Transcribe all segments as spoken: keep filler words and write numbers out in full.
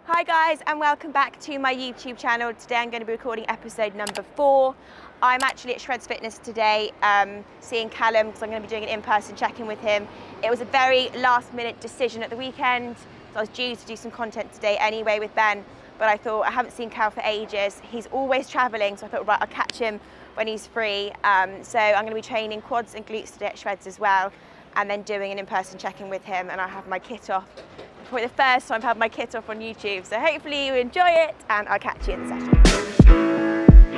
Hi guys, and welcome back to my YouTube channel. Today I'm going to be recording episode number four. I'm actually at Shredz Fitness today, um, seeing Callum, because I'm going to be doing an in-person check-in with him. It was a very last-minute decision at the weekend, so I was due to do some content today anyway with Ben, but I thought, I haven't seen Cal for ages. He's always travelling, so I thought, right, I'll catch him when he's free. Um, so I'm going to be training quads and glutes today at Shredz as well, and then doing an in-person check-in with him, and I have my kit off. Probably the first time I've had my kit off on YouTube, so hopefully you enjoy it, and I'll catch you in the session.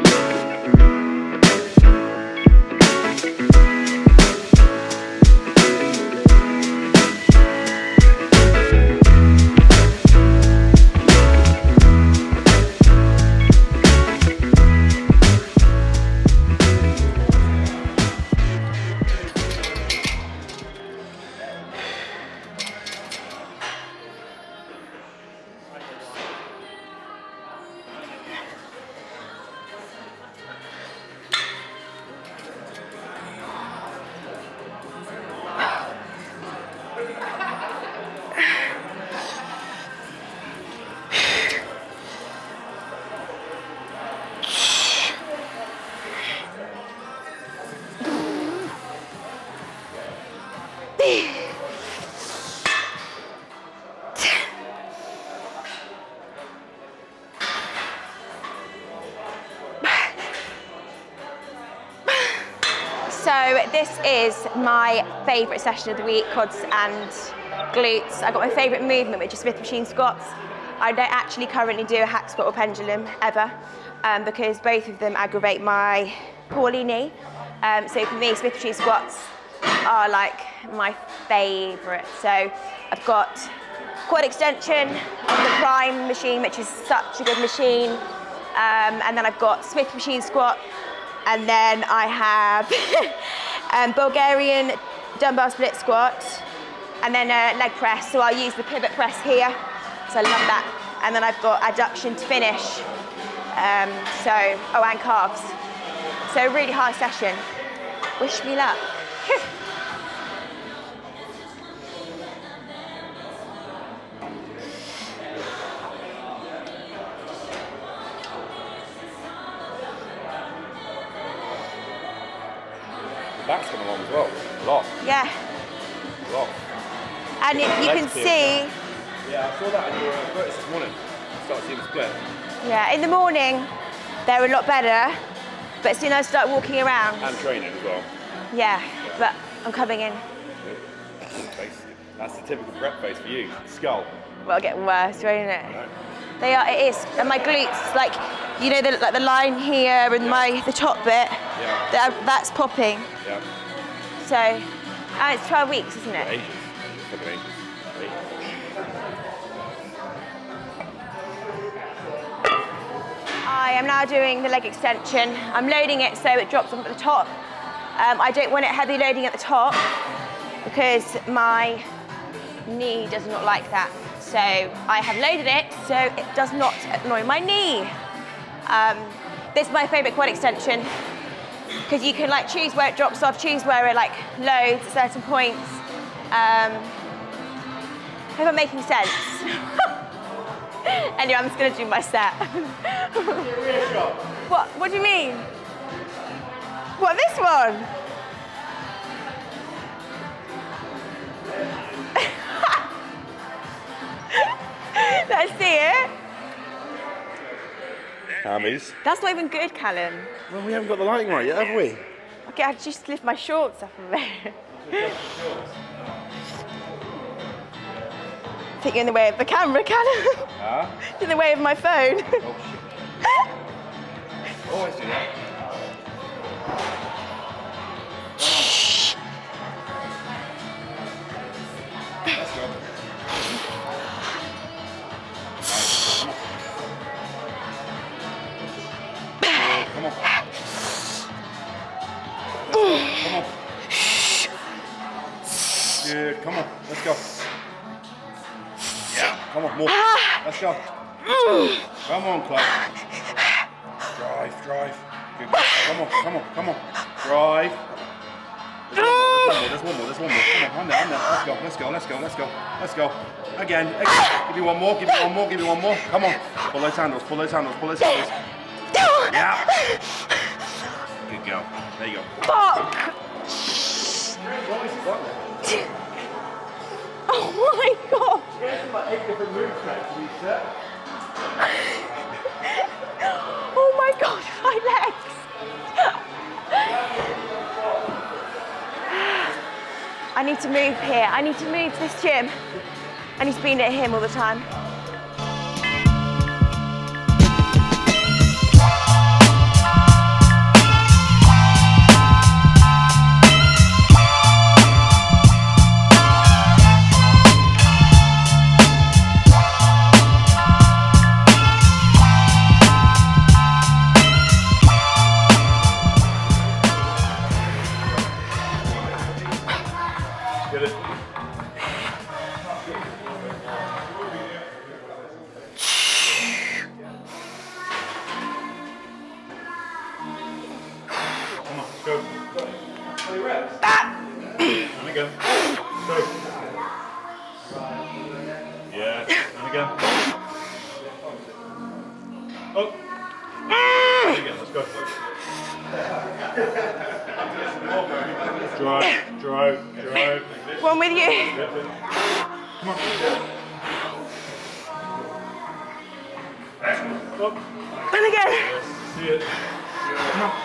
So this is my favourite session of the week, quads and glutes. I've got my favourite movement, which is Smith machine squats. I don't actually currently do a hack squat or pendulum ever, um, because both of them aggravate my poorly knee. Um, so for me, Smith machine squats are like my favourite. So I've got quad extension on the Prime machine, which is such a good machine. Um, and then I've got Smith machine squat. And then I have um, Bulgarian dumbbell split squat, and then a leg press. So I'll use the pivot press here. So I love that. And then I've got adduction to finish. Um, so, oh, and calves. So really hard session. Wish me luck. That's coming along as well. A lot. Yeah. A lot. And if you can see. Yeah, I saw that in your photos this morning. Start seeing the split. Yeah, in the morning they're a lot better, but as soon as I start walking around. And training as well. Yeah, but I'm coming in. That's the typical prep face for you. Skull. Well, it'll get worse, won't it? They are. It is. And my glutes, like you know, the, like the line here and yeah. my the top bit. Yeah. That, that's popping. Yeah. So, and it's twelve weeks, isn't it? Ages. Ages. I am now doing the leg extension. I'm loading it so it drops off at the top. Um, I don't want it heavy loading at the top because my knee does not like that. So I have loaded it so it does not annoy my knee. Um, this is my favourite quad extension because you can like choose where it drops off, choose where it like loads at certain points. Um, I hope I'm making sense. Anyway, I'm just going to do my set. What? What do you mean? What, this one? Let's see it. Hammies. That's not even good, Callum. Well, we haven't got the lighting right yet, have we? Okay, I just lift my shorts up a bit. I think you're in the way of the camera, Callum. Huh? You're in the way of my phone. Oh, shit. Always do that. Let's go. Come on. Come on. Good, come on, let's go. Yeah, come on, more. Let's go. Come on, Clark. Drive, drive. Good. Come on, come on, come on. Drive. Let's there's one more, there's one more. Come on, I'm there, I'm there. Let's go, let's go, let's go, let's go, let's go. Again, again. Give me one more, give me one more, give me one more. Come on. Pull those handles, pull those handles, pull those handles. Yeah. Good girl. There you go. Fuck! Oh my god! Oh my god, my legs! I need to move here. I need to move to this gym. I need to be near him all the time. Drive, drive, drive. One with you. Come on. Up. And again. Yes, see it. Come on.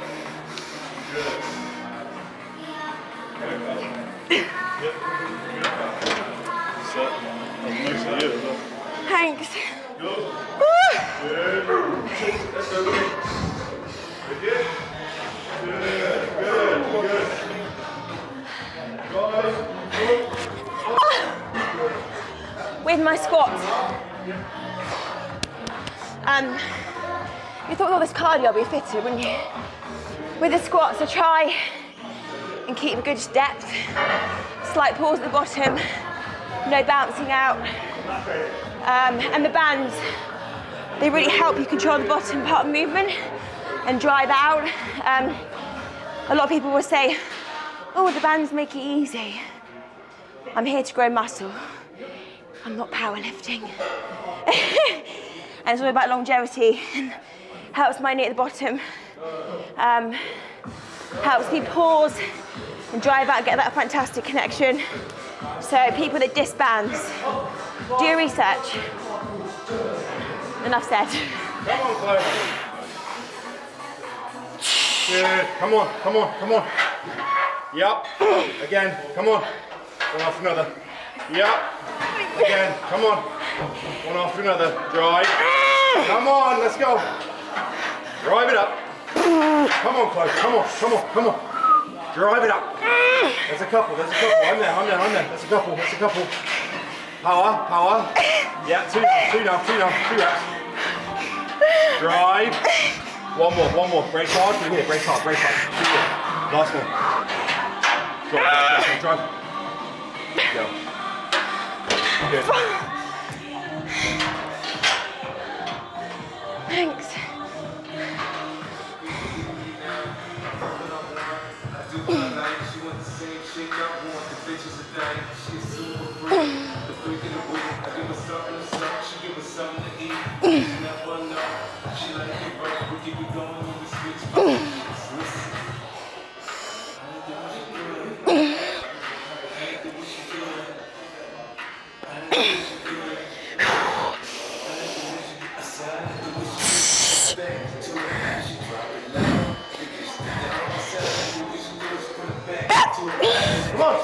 Yep. Set. Nice to you. Thanks. Go. Woo. Good. That's okay. Good. Good. Good. Good. With my squats. Um, you thought with all this cardio I'd be fitter, wouldn't you? With the squats, I try and keep a good depth. Slight pause at the bottom, no bouncing out. Um, and the bands, they really help you control the bottom part of the movement and drive out. Um, a lot of people will say, oh, the bands make it easy. I'm here to grow muscle. I'm not powerlifting. And it's all about longevity and helps my knee at the bottom. Um, helps me pause and drive out and get that fantastic connection. So people that disbands, do your research. Enough said. Come on, Chloe. Good. Come on, come on, come on. Yep. Again, come on. One after another. Yep. Again, come on. One after another. Drive. Come on, let's go. Drive it up. Come on, Chloe. Come on, come on, come on. Drive it up. There's a couple, there's a couple. I'm there, I'm there, I'm there. There's a couple, there's a couple. Power, power. Yeah, two now, two now, two now, two reps. Drive. One more, one more. Brace hard. Through here, brace hard, brace hard. Through here. Last one. Drive, drive, drive. Go. Good. Thanks. Come on.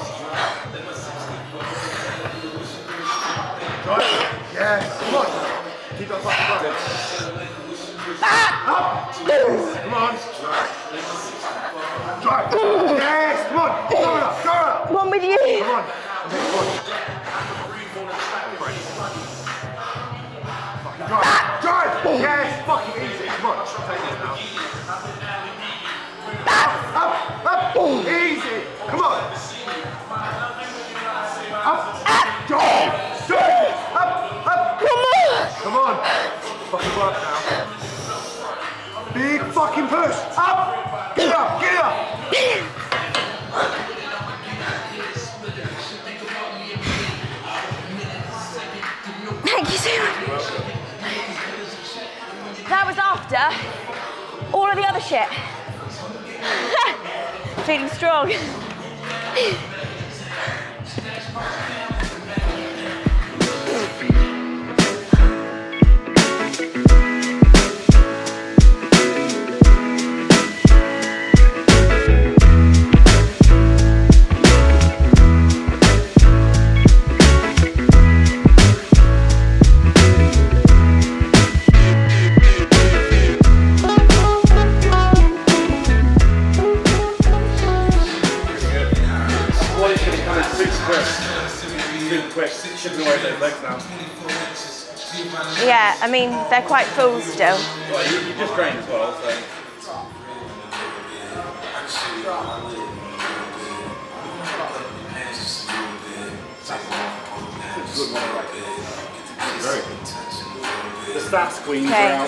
Drive. Yes. Come on. Keep that fucking going. Up. Come on. Drive. Yes. Come on. Go up. Go up. One with you. Come on. Next one. Fucking drive. Drive. Yes. Fucking easy. Come on. Take this now. Up. Up. Up. Easy. Come on. Up. Up. Drive. Drive. Up. Up. Come on. Come on. Fucking work now. Big fucking push. Up. Get up. Get up. That was after all of the other shit. Feeling strong. Yeah, I mean, they're quite full still. Well, you, you just trained as well, so. Good one, right? Very good. The stats queens Okay. are out.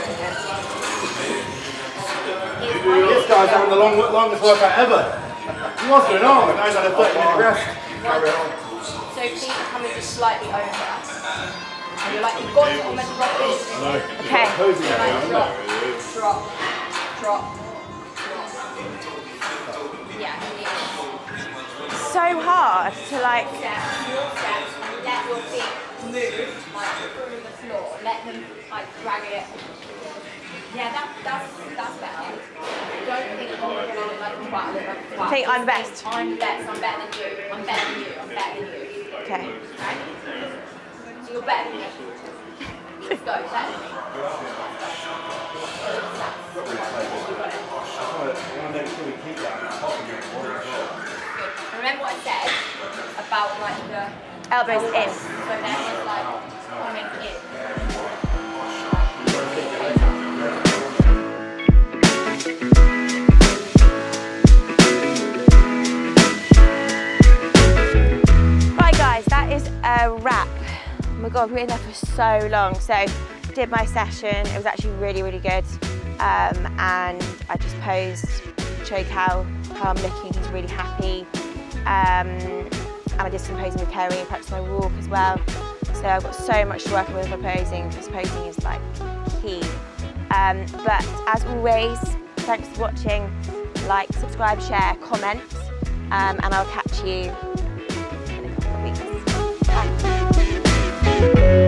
This guy's having the long, longest workout ever. He was doing arm, and now he's had a thirty minute rest. Carry on. So feet are coming just slightly over. And you're like, you've got to almost drop this. No. Okay. Posing You're there, like, isn't drop, it? drop, drop, drop. Yeah. So hard to like. Step, your steps, and let your feet move like through the floor. Let them like drag it. Yeah, that, that's that's better. Don't think, oh, we're gonna look like a twat, look like a twat. Think I'm best. I'm the best. I'm better than you. I'm better than you. I'm better than you. Okay. Right? So you're better than me. Let's go. Better than me. Remember what I said about like the Elbows in. so then it's like coming in. Right guys, that is a wrap. Oh my god, we were in there for so long. So did my session, it was actually really, really good. Um, and I just posed, showed how, how I'm looking, he's really happy. Um, and I did some posing with Kerry and practiced my walk as well. So I've got so much to work with for posing, because posing is like key. Um, but as always, thanks for watching. Like, subscribe, share, comment, um, and I'll catch you in a couple of weeks. Bye.